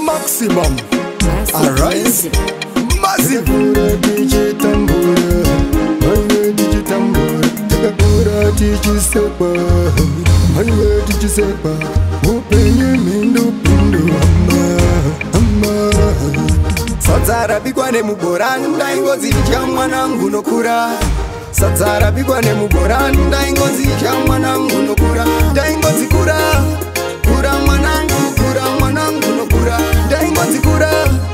maximum. Arise. Massive. Sadzara bikwa nemuboranda ingozi chamwanangu nokura. Sadzara bikwa nemuboranda ingozi chamwanangu nokura. Ndaingozi kura kura mwanangu nokura. Ndaingozi kura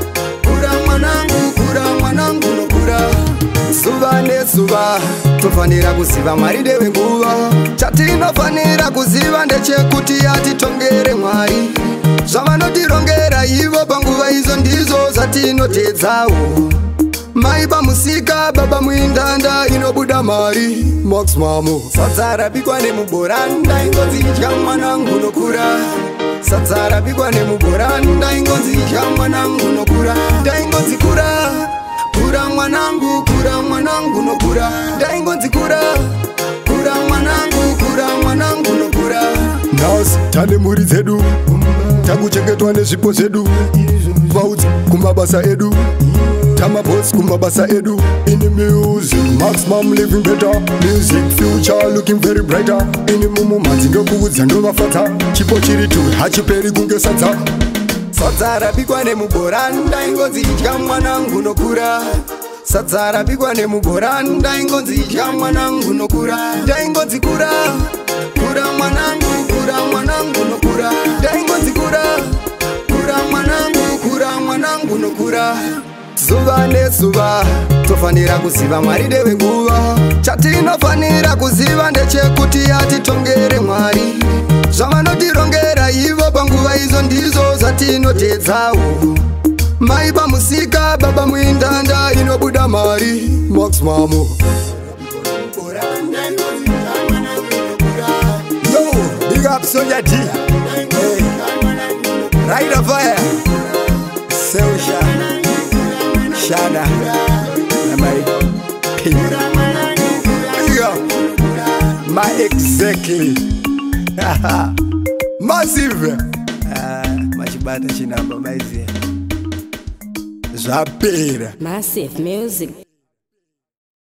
mwanangu nokura. Zuva nezuva tofanira kuziva Mwari dewe nguva. Chatinofanira kuziva ndechekuti atitongere Mwari. Zvavanotirongera ivo panguva izo ndizo zvatinotedzawo. Mai pamusika baba muindanda inobuda mari maximum. Sadzara bikwa nemuboranda ingozi idya mwanangu nokura. Sadzara bikwa nemuboranda ingozi idya mwanangu nokura. Ndaingozi kura mwanangu nokura. Ndaingozi kura mwanangu nokura. Nasi tane muri dzedu takuchengetwa nezvipo zvedu. Vaudzi kumabasa edu Tamabos kumabasa edu. In the music maximum living better. Music future looking very brighter. In the mumu manzi ndokuudza ndovafata. Chipo chiri tu hachiperi kunge sadza. Sadzara bikwa nemuboranda ingozi idya mwanangu nokura. Sadzara bikwa nemuboranda ingozi idya mwanangu nokura. Ndaingozi kura mwanangu nokura. Ndaingozi kura mwanangu nokura. Zuva nezuva tofanira kuziva Mwari dewe nguva. Chatinofanira kuziva ndechekuti atitongere Mwari. Zvavanotirongera ivo panguva izo ndizo zvatinotedzawo. Mai pamusika baba muindanda inobuda mari maximum. Yo, big up Sonia D. Hey. Ride of fire. Seusha Shana my king. My exactly. Massive. Machibata chinamba maize. Zapera. Massive music.